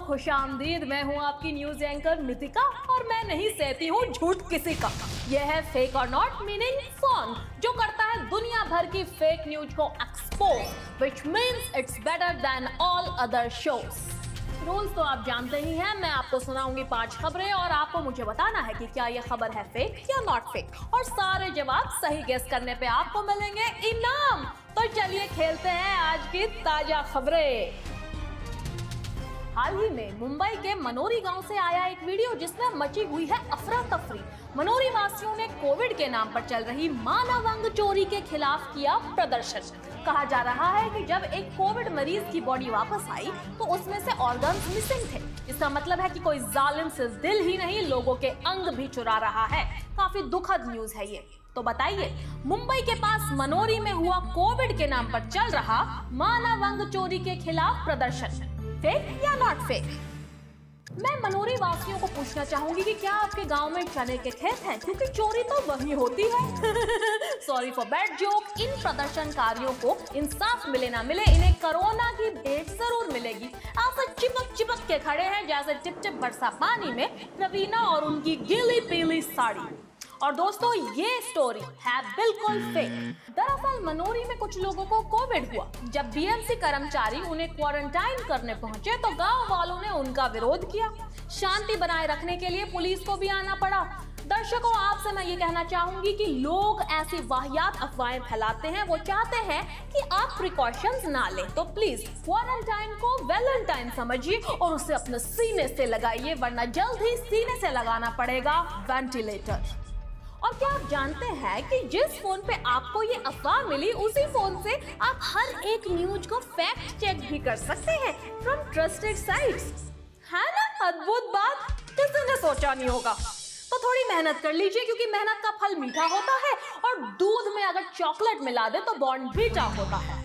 खुशामदीद। मैं हूँ आपकी न्यूज एंकर मितिका और मैं नहीं सहती हूँ झूठ किसी का। यह है फेक और नॉट मीनिंग फन, जो करता है दुनिया भर की फेक न्यूज को expose, which means it's better than all other shows. Rules तो आप जानते ही हैं। मैं आपको सुनाऊंगी 5 खबरें और आपको मुझे बताना है कि क्या यह खबर है फेक या नॉट फेक, और सारे जवाब सही गेस करने पे आपको मिलेंगे इनाम। तो चलिए खेलते हैं आज की ताजा खबरें। हाल ही में मुंबई के मनोरी गांव से आया एक वीडियो जिसमें मची हुई है अफरा तफरी। मनोरी वासियों ने कोविड के नाम पर चल रही मानव अंग चोरी के खिलाफ किया प्रदर्शन। कहा जा रहा है कि जब एक कोविड मरीज की बॉडी वापस आई तो उसमें से ऑर्गन्स मिसिंग थे। इसका मतलब है कि कोई जालिम से दिल ही नहीं, लोगों के अंग भी चुरा रहा है। काफी दुखद न्यूज है ये। तो बताइए, मुंबई के पास मनोरी में हुआ कोविड के नाम पर चल रहा मानव अंग चोरी के खिलाफ प्रदर्शन फेक या नॉट फेक? मैं मनोरी वासियों को पूछना चाहूंगी कि क्या आपके गांव में चने के खेत हैं, क्योंकि चोरी तो वही होती है। Sorry for bad joke. इन प्रदर्शनकारियों को इंसाफ मिले ना मिले, इन्हें कोरोना की भेंट जरूर मिलेगी। ऐसे चिपक चिपक के खड़े हैं जैसे टिप-टिप बरसा पानी में रवीना और उनकी गीली पीली साड़ी। और दोस्तों, ये स्टोरी है बिल्कुल फेक। दरअसल मनोरी में कुछ लोगों को कोविड हुआ। जब बीएमसी कर्मचारी उन्हें क्वारंटाइन करने पहुंचे तो गांव वालों ने उनका विरोध किया। शांति बनाए रखने के लिए पुलिस को भी आना पड़ा। दर्शकों, आपसे मैं ये कहना चाहूंगी कि लोग ऐसी वाहियात अफवाहें फैलाते हैं। वो चाहते हैं कि आप प्रिकॉशंस ना लें, तो प्लीज क्वारंटाइन को वैलेंटाइन समझिए और उसे अपने सीने से लगाइए, वरना जल्द ही सीने से लगाना पड़ेगा वेंटिलेटर। और क्या आप जानते हैं कि जिस फोन पे आपको ये अफवाह मिली, उसी फोन से आप हर एक न्यूज को फैक्ट चेक भी कर सकते हैं फ्रॉम ट्रस्टेड साइट्स। है ना अद्भुत बात? किसी ने सोचा नहीं होगा। तो थोड़ी मेहनत कर लीजिए, क्योंकि मेहनत का फल मीठा होता है और दूध में अगर चॉकलेट मिला दे तो बॉर्नवीटा होता है।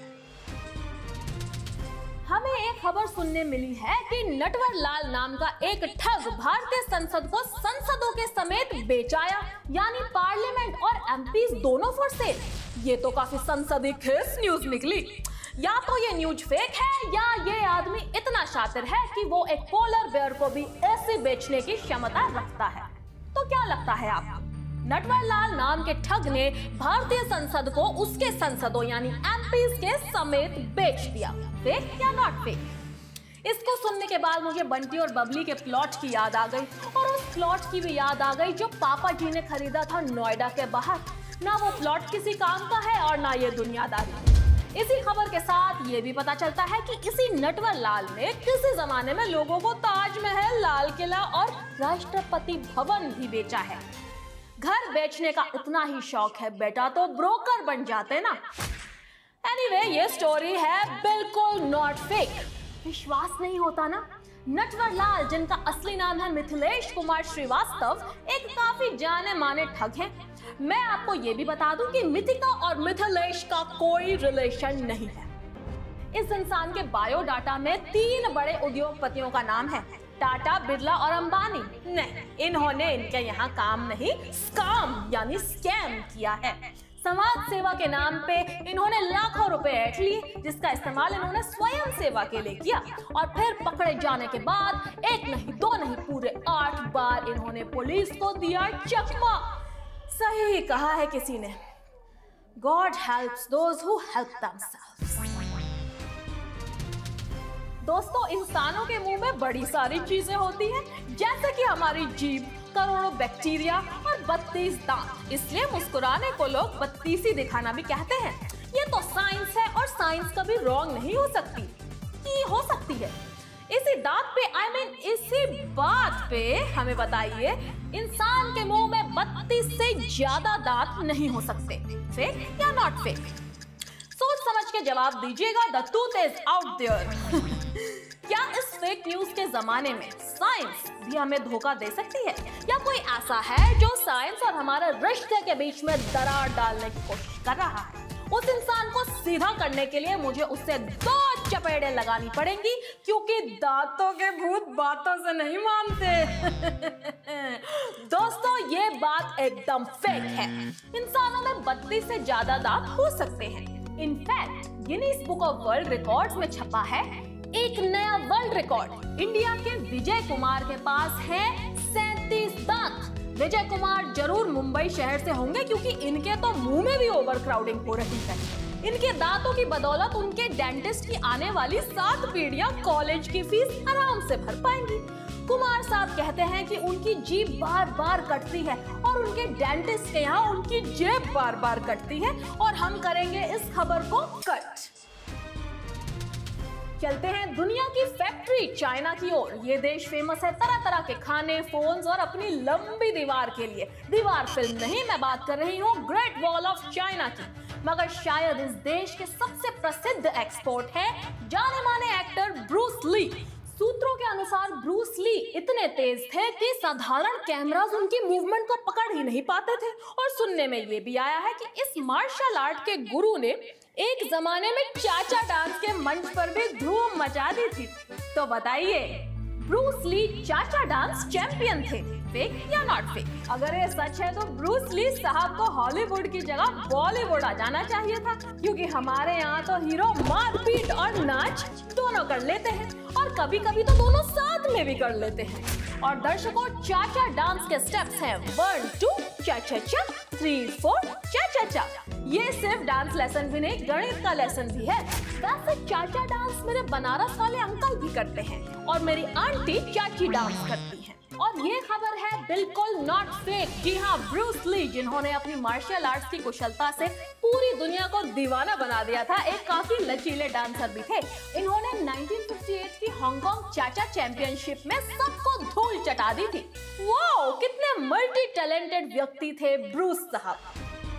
हमें एक खबर सुनने मिली है कि नटवर लाल नाम का एक ठग भारतीय संसद को संसदों के समेत बेचाया, यानी पार्लियामेंट और एमपीज दोनों फॉर सेल। ये तो काफी संसदीय खेस न्यूज निकली। या तो ये न्यूज फेक है या ये आदमी इतना शातिर है कि वो एक पोलर बेयर को भी ऐसे बेचने की क्षमता रखता है। तो क्या लगता है आपको? नटवर लाल नाम के ठग ने भारतीय संसद को उसके संसदों यानी एमपीज के समेत बेच दिया। फेक या नॉट फेक? इसको सुनने के बाद मुझे बंटी और बबली के प्लॉट की याद आ गई, और उस प्लॉट की भी याद आ गई जो पापा जी ने खरीदा था नोएडा के बाहर। ना वो प्लॉट किसी काम का है और ना ये दुनियादारी। इसी खबर के साथ ये भी पता चलता है कि इसी नटवर लाल ने किसी जमाने में लोगों को ताजमहल, लाल किला और राष्ट्रपति भवन भी बेचा है। घर बेचने का इतना ही शौक है बेटा तो ब्रोकर बन जाते ना। एनीवे, ये स्टोरी है बिल्कुल नॉट फेक। विश्वास नहीं होता ना? नटवर लाल, जिनका असली नाम है मिथिलेश कुमार श्रीवास्तव, एक काफी जाने माने ठग हैं। मैं आपको ये भी बता दूं कि मिथिका और मिथिलेश का कोई रिलेशन नहीं है। इस इंसान के बायोडाटा में 3 बड़े उद्योगपतियों का नाम है, टाटा, बिरला और अंबानी। नहीं, इन्होंने इनके यहाँ काम नहीं, स्काम यानी स्कैम किया है। समाज सेवा के नाम पे इन्होंने लाखों रुपए ऐंठ लिए, जिसका इस्तेमाल इन्होंने स्वयं सेवा के लिए किया। और फिर पकड़े जाने के बाद 1 नहीं 2 नहीं पूरे 8 बार इन्होंने पुलिस को दिया चकमा। सही कहा है किसी ने, God helps those who help themselves. दोस्तों, इंसानों के मुंह में बड़ी सारी चीजें होती हैं, जैसे कि हमारी जीभ, करोड़ों बैक्टीरिया और 32 दांत। इसलिए मुस्कुराने को लोग 32 दिखाना भी कहते हैं। ये तो साइंस है और साइंस कभी रॉन्ग नहीं हो सकती। ये हो सकती है। इसी दांत पे इसी बात पे हमें बताइए, इंसान के मुंह में 32 से ज्यादा दांत नहीं हो सकते। फेक या नॉट फेक? सोच समझ के जवाब दीजिएगा। The truth is out there. क्या इस फेक न्यूज के जमाने में साइंस भी हमें धोखा दे सकती है, या कोई ऐसा है जो साइंस और हमारे रिश्ते के बीच में दरार डालने की कोशिश कर रहा है? उस इंसान को सीधा करने के लिए मुझे उससे 2 चपेड़े लगानी पड़ेंगी, क्योंकि दांतों के भूत बातों से नहीं मानते। दोस्तों, ये बात एकदम फेक है। इंसानों में 32 से ज्यादा दांत हो सकते हैं। In fact Guinness Book of World Records में छपा है एक नया वर्ल्ड रिकॉर्ड। इंडिया के विजय कुमार के पास है 37 दांत। विजय कुमार जरूर मुंबई शहर से होंगे क्योंकि इनके तो मुंह में भी ओवरक्राउडिंग हो रही है। इनके दांतों की बदौलत उनके डेंटिस्ट की आने वाली 7 पीढ़ियां कॉलेज की फीस आराम से भर पाएंगी। कुमार साहब कहते हैं कि उनकी जीभ बार बार कटती है और उनके डेंटिस्ट के यहाँ उनकी जेब बार बार कटती है। और हम करेंगे इस खबर को कट। चलते हैं दुनिया की फैक्ट्री चाइना की ओर। ये देश फेमस है तरह तरह के खाने, फोन्स और अपनी लंबी दीवार के लिए। दीवार फिल्म नहीं, मैं बात कर रही हूँ ग्रेट वॉल ऑफ चाइना की। मगर शायद इस देश के सबसे प्रसिद्ध एक्सपोर्ट है जाने माने एक्टर ब्रूस ली। सूत्रों के अनुसार ब्रूस ली इतने तेज थे कि साधारण कैमरास उनकी मूवमेंट को पकड़ ही नहीं पाते थे। और सुनने में ये भी आया है कि इस मार्शल आर्ट के गुरु ने एक जमाने में चाचा डांस के मंच पर भी धूम मचा दी थी। तो बताइए, ब्रूस ली चाचा डांस चैंपियन थे, फेक या नॉट फेक? अगर ये सच है तो ब्रूस ली साहब को हॉलीवुड की जगह बॉलीवुड आ जाना चाहिए था, क्योंकि हमारे यहाँ तो हीरो मारपीट और नाच दोनों कर लेते हैं और कभी कभी तो दोनों साथ में भी कर लेते हैं। और दर्शकों, चाचा डांस के स्टेप्स हैं 1 2 चा चा चा, 3 4 चा चा चा। ये सिर्फ डांस लेसन भी नहीं, गणित का लेसन भी है। वैसे चाचा डांस मेरे बनारस वाले अंकल भी करते हैं और मेरी आंटी चाची डांस करती हैं। और ये खबर है बिल्कुल नॉट फेक। जी हाँ, ब्रूस ली, जिन्होंने अपनी मार्शल आर्ट्स की कुशलता से पूरी दुनिया को दीवाना बना दिया था, एक काफी लचीले डांसर भी थे। इन्होंने 1958 की हांगकांग चाचा चैंपियनशिप में सबको धूल चटा दी थी। वाओ, कितने मल्टी टैलेंटेड व्यक्ति थे ब्रूस साहब।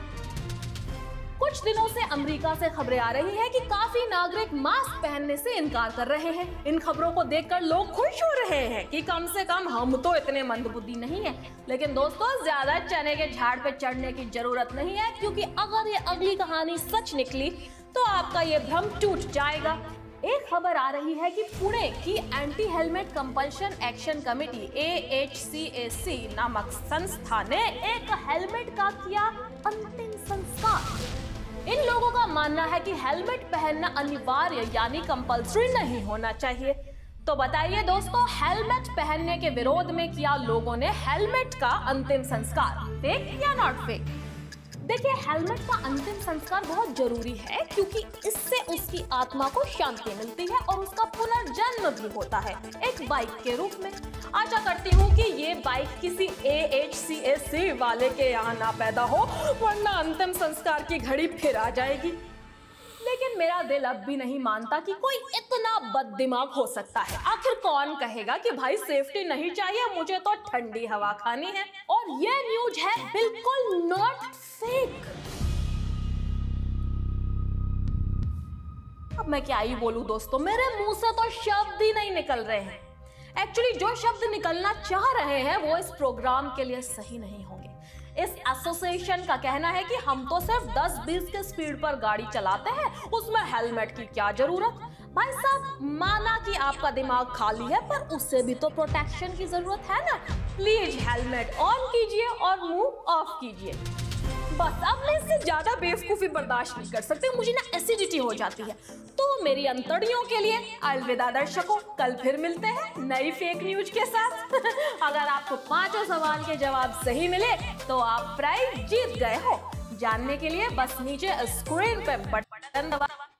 कुछ दिनों से अमेरिका से खबरें आ रही है कि काफी नागरिक मास्क पहनने से इनकार कर रहे हैं। इन खबरों को देखकर लोग खुश हो रहे हैं कि कम से कम हम तो इतने मंदबुद्धि नहीं है। लेकिन दोस्तों, ज्यादा चने के झाड़ पे चढ़ने की जरूरत नहीं है, क्योंकि अगर ये अगली कहानी सच निकली तो आपका ये भ्रम टूट जाएगा। एक खबर आ रही है कि पुणे की anti helmet compulsion action committee AHCAC नामक संस्था ने एक हेलमेट का किया अंतिम संस्कार। इन लोगों का मानना है कि हेलमेट पहनना अनिवार्य यानी कंपल्सरी नहीं होना चाहिए। तो बताइए दोस्तों, हेलमेट पहनने के विरोध में किया लोगों ने हेलमेट का अंतिम संस्कार, फेक या नॉट फेक? देखिए, हेलमेट का अंतिम संस्कार बहुत जरूरी है, क्योंकि इससे उसकी आत्मा को शांति मिलती है और उसका पुनर्जन्म भी होता है एक बाइक के रूप में। आशा करती हूँ कि ये बाइक किसी AHCAC वाले के यहाँ ना पैदा हो, वरना अंतिम संस्कार की घड़ी फिर आ जाएगी। लेकिन मेरा दिल अब भी नहीं मानता कि कोई इतना बददिमाग हो सकता है। आखिर कौन कहेगा कि भाई सेफ्टी नहीं चाहिए, मुझे तो ठंडी हवा खानी है। और ये न्यूज है बिल्कुल नॉट फेक। अब मैं क्या ही बोलूं दोस्तों, मेरे मुंह से तो शब्द ही नहीं निकल रहे हैं। एक्चुअली जो शब्द निकलना चाह रहे हैं वो इस प्रोग्राम के लिए सही नहीं होंगे। इस एसोसिएशन का कहना है कि हम तो सिर्फ 10-20 के स्पीड पर गाड़ी चलाते हैं, उसमें हेलमेट की क्या जरूरत? भाई साहब, माना कि आपका दिमाग खाली है, पर उससे भी तो प्रोटेक्शन की जरूरत है ना। प्लीज हेलमेट ऑन कीजिए और मुंह ऑफ कीजिए। बस अब मैं इससे ज्यादा बेवकूफी बर्दाश्त नहीं कर सकती, मुझे ना एसिडिटी हो जाती है। तो मेरी अंतड़ियों के लिए अलविदा दर्शकों, कल फिर मिलते हैं नई फेक न्यूज के साथ। अगर आपको 5 सवाल के जवाब सही मिले तो आप प्राइज जीत गए हो। जानने के लिए बस नीचे स्क्रीन पे बटन दबा